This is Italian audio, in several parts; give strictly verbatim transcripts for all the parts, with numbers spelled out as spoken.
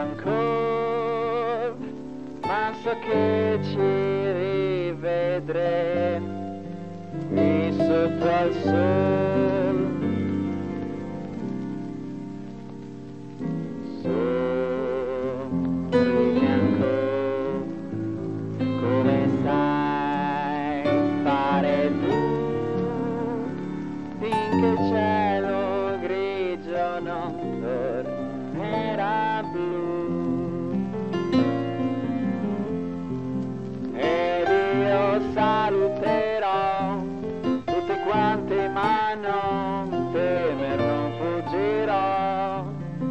ancora, ma so che ci rivedremo qui sotto al sole. Sorridi ancora come sai fare tu, finché il cielo grigio non tornerà blu. Ed io saluterò tutti quanti, ma non temer, non fuggirò.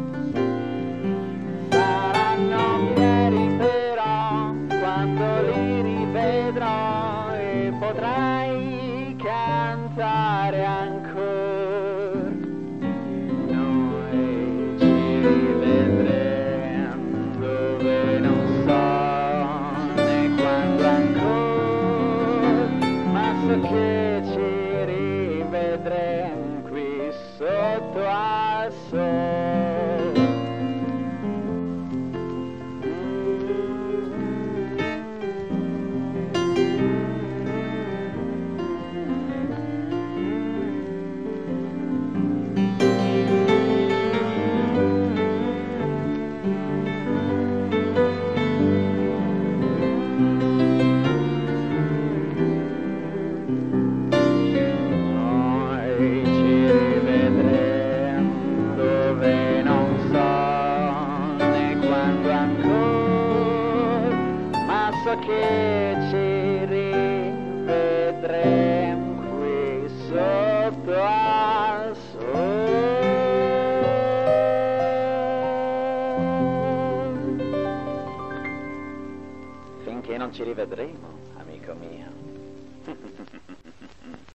Saranno fieri però quando li rivedrò e potrai cantare ancora. Noi ci rivedremo dove non so né quando ancora, ma so che ci rivedremo qui sotto al sole. So che ci rivedremo qui sotto al sole. Finché non ci rivedremo, amico mio.